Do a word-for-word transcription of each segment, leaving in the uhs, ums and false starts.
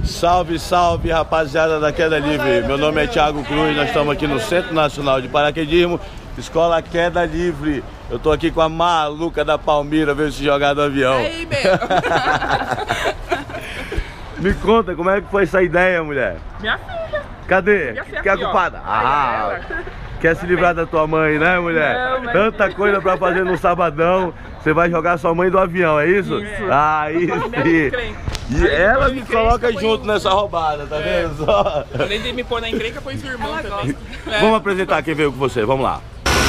Salve, salve, rapaziada da Queda Livre. Meu nome é Thiago Cruz, nós estamos aqui no Centro Nacional de Paraquedismo, Escola Queda Livre. Eu tô aqui com a maluca da Palmira, veio se jogar do avião. Aí, meu. Me conta, como é que foi essa ideia, mulher? Minha filha. Cadê? Minha filha Quer a aqui, culpada? ó. Ah, Aí, quer se livrar da tua mãe, né, mulher? Não, mas... Tanta coisa pra fazer no sabadão. Você vai jogar sua mãe do avião, é isso? Isso. Ah, isso. E Aí, ela me encrenca, coloca põe junto um... nessa roubada, tá É. vendo só? Além de me pôr na encrenca, põe sua irmã também. É. Vamos apresentar quem veio com você, vamos lá.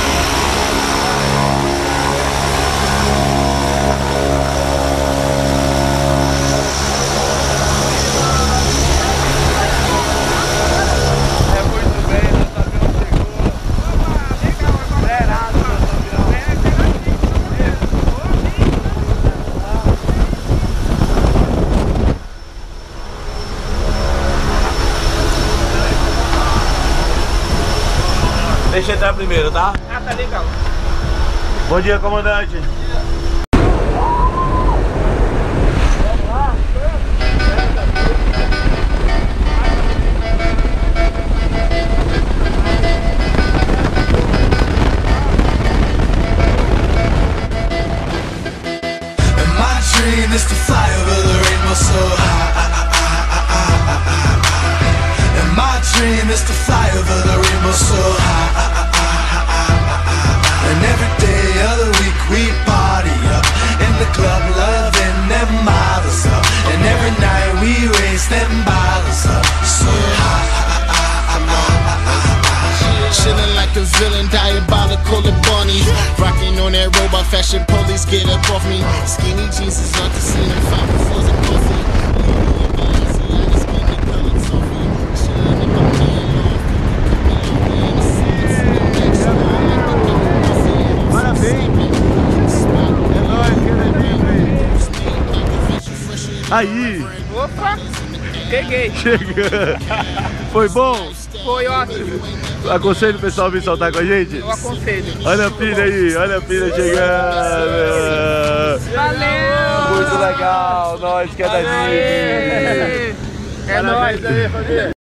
Deixa eu entrar primeiro, tá? Ah, tá legal. Bom dia, comandante. Dream is to fly over the rainbow so high, and every day of the week we party up in the club, loving them models up, and every night we raise them bottles up so high, chilling like a villain, diabolical and bunny, rocking on that robot fashion. Police get up off me, skinny jeans is not the scene, five before the coffee. Aí! Opa! Peguei! Chegou! Foi bom? Foi ótimo! Aconselho o pessoal a vir saltar com a gente? Eu aconselho! Olha a filha aí, olha a filha chegando! Valeu! Muito legal! Nós que é da Disney! É nóis! Aí, família!